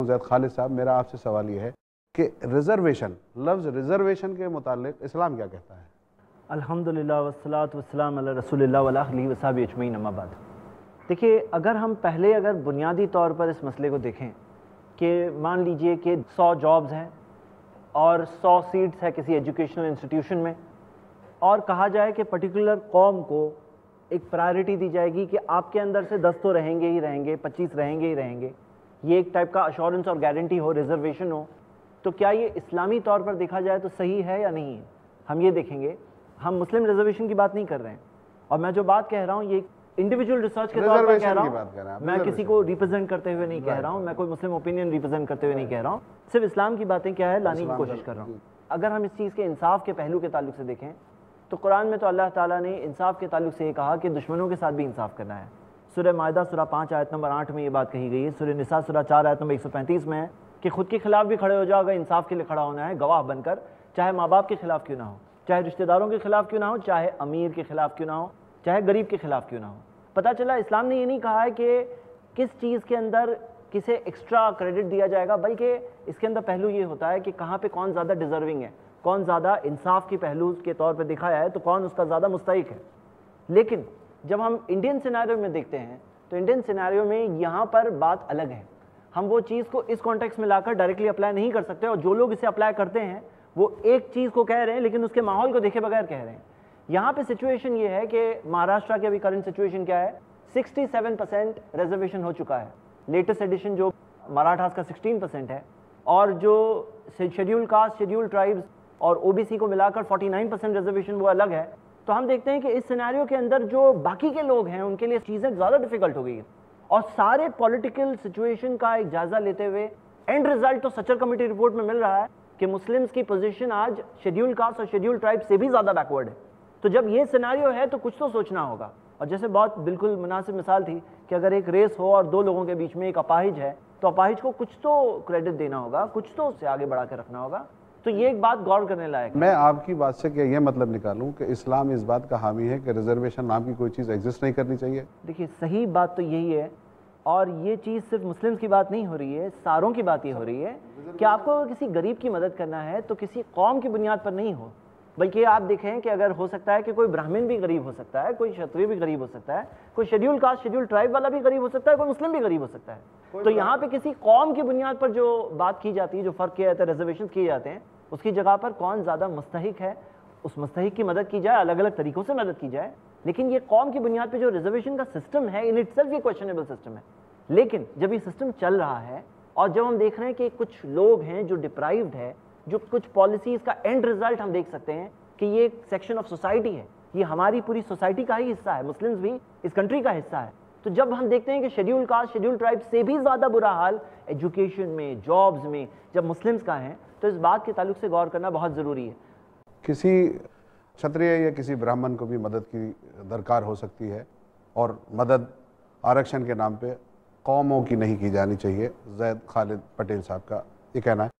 जैद खालिद साहब, मेरा आपसे सवाल ये है कि रिजर्वेशन, लफ्ज़ रिजर्वेशन के मुतालिक इस्लाम क्या कहता है? अल्हम्दुलिल्लाह वस्सलातु वस्सलाम अला रसूलिल्लाह व अला आलिहि व सहबिहि अजमईन, अम्मा बाद। देखिए, अगर हम पहले बुनियादी तौर पर इस मसले को देखें कि मान लीजिए कि 100 जॉब्स हैं और 100 सीट्स है किसी एजुकेशनल इंस्टीट्यूशन में, और कहा जाए कि पर्टिकुलर कौम को एक प्रायोरिटी दी जाएगी कि आपके अंदर से 10 तो रहेंगे ही रहेंगे, 25 रहेंगे ही रहेंगे, ये एक टाइप का अश्योरेंस और गारंटी हो, रिजर्वेशन हो, तो क्या ये इस्लामी तौर पर देखा जाए तो सही है या नहीं है? हम ये देखेंगे। हम मुस्लिम रिजर्वेशन की बात नहीं कर रहे हैं, और मैं जो बात कह रहा हूँ ये इंडिविजुअल रिसर्च के तौर पर कह रहा हूँ, मैं किसी को रिप्रेजेंट करते हुए नहीं कह रहा हूँ, मैं कोई मुस्लिम ओपिनियन रिप्रेजेंट करते हुए नहीं कह रहा हूँ, सिर्फ इस्लाम की बातें क्या है लाने की कोशिश कर रहा हूँ। अगर हम इस चीज़ के इंसाफ के पहलू के ताल्लुक से देखें तो कुरान में तो अल्लाह ताला ने इंसाफ के ताल्लुक से ये कहा कि दुश्मनों के साथ भी इंसाफ करना है। सूरह मायदा सूरह 5 आयत नंबर 8 में ये बात कही गई है। सूरह निसा सूरह 4 आयत नंबर 135 में है कि खुद के खिलाफ भी खड़े हो जाओ, अगर इंसाफ के लिए खड़ा होना है गवाह बनकर, चाहे माँ बाप के खिलाफ क्यों ना हो, चाहे रिश्तेदारों के खिलाफ क्यों ना हो, चाहे अमीर के खिलाफ क्यों ना हो, चाहे गरीब के खिलाफ क्यों ना हो। पता चला इस्लाम ने ये नहीं कहा है कि किस चीज़ के अंदर किसे एक्स्ट्रा क्रेडिट दिया जाएगा, बल्कि इसके अंदर पहलू ये होता है कि कहाँ पे कौन ज़्यादा डिजर्विंग है, कौन ज़्यादा इंसाफ की पहलू के तौर पे दिखाया है तो कौन उसका ज़्यादा मुस्तहिक है। लेकिन जब हम इंडियन सिनेरियो में देखते हैं तो इंडियन सिनेरियो में यहाँ पर बात अलग है। हम वो चीज़ को इस कॉन्टेक्स्ट में लाकर डायरेक्टली अप्लाई नहीं कर सकते, और जो लोग इसे अप्लाई करते हैं वो एक चीज़ को कह रहे हैं लेकिन उसके माहौल को देखे बगैर कह रहे हैं। यहाँ पे सिचुएशन ये है कि महाराष्ट्र की अभी करंट सिचुएशन क्या है, 67% रिजर्वेशन हो चुका है। लेटेस्ट एडिशन जो मराठास का 16% है, और जो शेड्यूल कास्ट, शेड्यूल ट्राइब्स और ओबीसी को मिलाकर 49% रिजर्वेशन वो अलग है। तो हम देखते हैं कि इस सिनेरियो के अंदर जो बाकी के लोग हैं उनके लिए चीज़ें ज़्यादा डिफिकल्ट हो गई है। और सारे पॉलिटिकल सिचुएशन का एक जायजा लेते हुए एंड रिजल्ट तो सचर कमेटी रिपोर्ट में मिल रहा है कि मुस्लिम्स की पोजीशन आज शेड्यूल कास्ट और शेड्यूल ट्राइब से भी ज़्यादा बैकवर्ड है। तो जब ये सिनेरियो है तो कुछ तो सोचना होगा। और जैसे बहुत बिल्कुल मुनासिब मिसाल थी कि अगर एक रेस हो और 2 लोगों के बीच में एक अपाहिज है तो अपाहिज को कुछ तो क्रेडिट देना होगा, कुछ तो उससे आगे बढ़ा के रखना होगा। तो ये एक बात गौर करने लायक है। मैं आपकी बात से क्या ये मतलब निकालूं कि इस्लाम इस बात का हामी है कि रिजर्वेशन नाम की कोई चीज़ एग्जिस्ट नहीं करनी चाहिए? देखिए, सही बात तो यही है, और ये चीज़ सिर्फ मुस्लिम्स की बात नहीं हो रही है, सारों की बात ये हो रही है कि आपको किसी गरीब की मदद करना है तो किसी कौम की बुनियाद पर नहीं हो, बल्कि आप देखें कि अगर हो सकता है कि कोई ब्राह्मण भी गरीब हो सकता है, कोई क्षत्रिय भी गरीब हो सकता है, कोई शेड्यूल कास्ट शेड्यूल ट्राइब वाला भी गरीब हो सकता है, कोई मुस्लिम भी गरीब हो सकता है। तो यहाँ पे किसी कौम की बुनियाद पर जो बात की जाती है, जो फ़र्क किया जाता है, रिजर्वेशन किए जाते हैं, उसकी जगह पर कौन ज़्यादा मुस्तहिक है उस मुस्तहिक की मदद की जाए, अलग अलग तरीक़ों से मदद की जाए। लेकिन ये कौम की बुनियाद पर जो रिजर्वेशन का सिस्टम है इन इटसेल्फ ये क्वेश्चनेबल सिस्टम है। लेकिन जब ये सिस्टम चल रहा है और जब हम देख रहे हैं कि कुछ लोग हैं जो डिप्राइव्ड है, जो कुछ पॉलिसीज़ का एंड रिजल्ट हम देख सकते हैं कि ये एक सेक्शन ऑफ सोसाइटी है, ये हमारी पूरी सोसाइटी का ही हिस्सा है, मुस्लिम्स भी इस कंट्री का हिस्सा है। तो जब हम देखते हैं कि शेड्यूल कास्ट शेड्यूल ट्राइब से भी ज़्यादा बुरा हाल एजुकेशन में, जॉब्स में जब मुस्लिम्स का है, तो इस बात के ताल्लुक से गौर करना बहुत ज़रूरी है। किसी क्षत्रिय या किसी ब्राह्मण को भी मदद की दरकार हो सकती है, और मदद आरक्षण के नाम पे कौमों की नहीं की जानी चाहिए। जैद खालिद पटेल साहब का ये कहना है।